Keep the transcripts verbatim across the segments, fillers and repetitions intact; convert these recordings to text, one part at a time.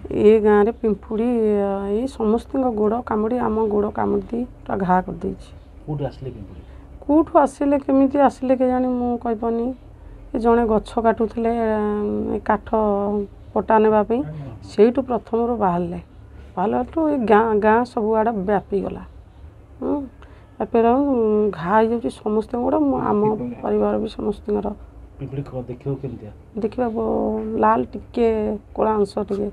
ये गाँव में पिंपुड़ी ये समस्त गोड़ कामुड़ी आम गोड़ कामुड़ी पूरा घा कर कौटू आसिले केमी आसिले के जानी मुझे ये जड़े गछ काटुले काठ पटा नापी से प्रथम बाहर बाहर ये गाँ गाँ सब आड़े व्यापीगला व्यापी घा हो समस्त गोड़ आम परिवार भी समस्त देखा लाल टिके कला अंश टे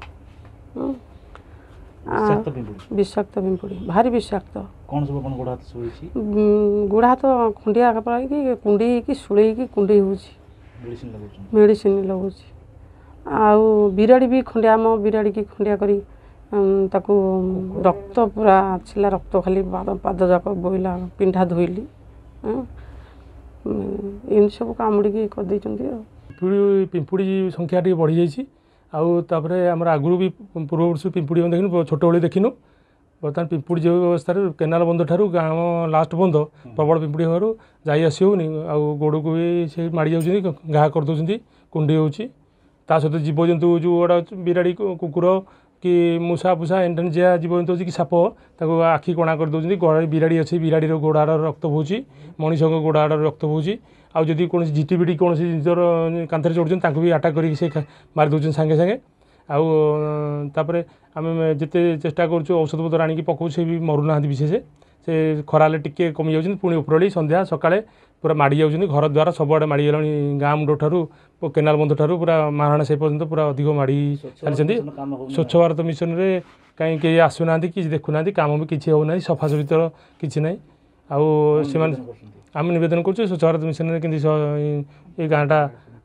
विषाक्त पिंपुड़ी भारी विषाक्त कौन सब कौन गोड़ा हाथ गोड़ हाथ खुंडिया कि कुंडी की शुड़े की कुंडी हो मेडिसिन लगुच आउ बिराड़ी भी खंडिया आम बिराड़ी की खंडिया करी ताकू रक्त पूरा छिला रक्त खाली पाद जाक बोला पिंढा धोइली इन सब कामुड़ी कर पिंपुड़ी संख्या टी बढ़ी जाइए आउे आम आगु भी पूर्व वर्ष पिंपुड़ी देखिनु छोट बेले देखिनु बर्तमान पिंपुड़ी जो व्यवस्था केनाल बंध ठार गाँव लास्ट बंध प्रबल पिंपुड़ी हो जाई आसी होनी आउ गोड़ को भी से माड़ी जाऊँगी घा करदे कुंडी होता सहित जीवजंतु जो गुड़ा बिराड़ी कुकुर कि मूषा फूषा एंटन जहाँ जीवजंतु अच्छी कि साप ताको आखि कणा करदे गड़ा बिराड़ी अच्छी बिराड़ी गोड़ाड़ रक्त बोची मनीष गोड़ाड़ रक्त बोची आउ जदि कौन झिटिपिटी कौन निजर कांथरे चढ़ुन भी आटाक कर मारी दौरान सांगे सांगे आउे आम जिते चेष्टा करुँ औषध पत्र आनिक पकाऊ से भी मरुना विशेष से खराले टिके कमी जाऊँ पुणी उपरली संध्या सकाଳେ पूरा माड़ी जाऊँ घर द्वार सबुआड़े माड़ी गलानी गाँ मुंड ठारू केनाल बंध ठारू पूरा महाराणा से पर्यंत पूरा अधिक माड़ी सारी स्वच्छ भारत मिशन रे कहीं कहीं आसुना कि देखुना काम भी किसी होना सफा सुतर किसी ना आउ से आम नवेदन कर स्वच्छ भारत मिशन में कि गाँटा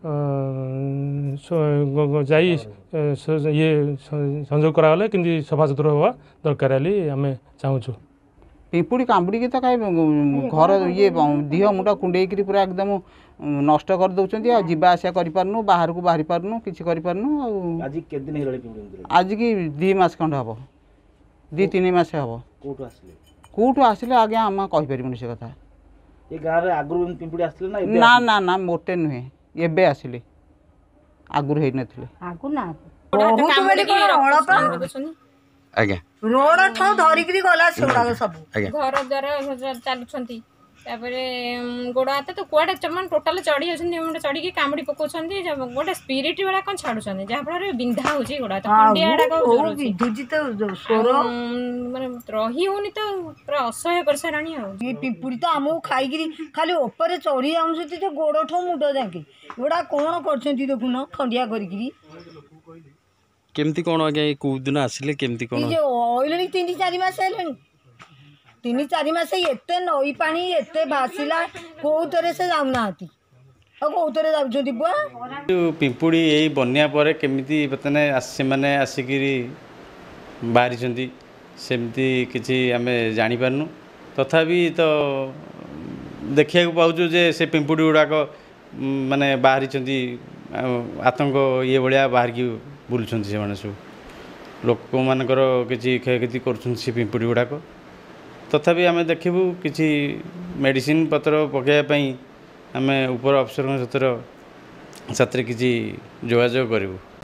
जाई ये संजोग करागले कि सफा सुतरा हवा दरकार आम चाहूँ पिंपुड़ी कामुड़ी की तो कहीं घर ये दिह मुंड कुंडे पूरा एकदम नष्ट कर दौरान आ जीवा आसा करूँ बाहर को बाहरी पार्नु कि आज की दी मस खंड हम दी तीन मस हम कौटू आसिले आज्ञा आम कहीपर से कथा ना ना ना मोटे नुहे एबे आसिले आगुर है नथिले आज्ञा रोड ठो धरिकी गला सेगुड़ा सब घर द्वारा चलुंट गोड़ हाथ तो कौटे चमान टोटाल चढ़ी जाती चढ़ी कामुड़ी पकाउन गोटे स्पिरिट वाला कौन छाड़ुं जहाँफल बिंधा हो गोड़ हाथ माने रही होनी तो पूरा असह्य कर साराणी ये पिंपुड़ी तो आमको खाई खाली ऊपर चढ़ी जाऊँ गोड़ ठो मुंड जाके गोड़ा कौन कर देखुन खंडिया करी केमती कौन आज्ञा कौ दिन आसिले केमती कौन आइले तीन चार मस आइले तीन चार मस एत नई पानी एत भासिला कौथे से जाऊना कौथे जाऊँ बुआ पिंपुड़ी यही बन्या पर केमिति बर्तमान से मैंने आसिक बाहरी सेमती किसी आम जापारनु तथापि तो देखा पाचु जे से पिंपुड़ी गुड़ाक माने बाहरी आतंक ये भाया बाहर की बुलूँ से मैंने सब लोक मानकर किसी क्षयक्षति कर पिंपुड़ी गुड़ाक तथापि आम देखू कि मेडिसिन पत्र पकड़ापी आम उपर अफसर सतर साथ किसी जोगाजोग करूँ।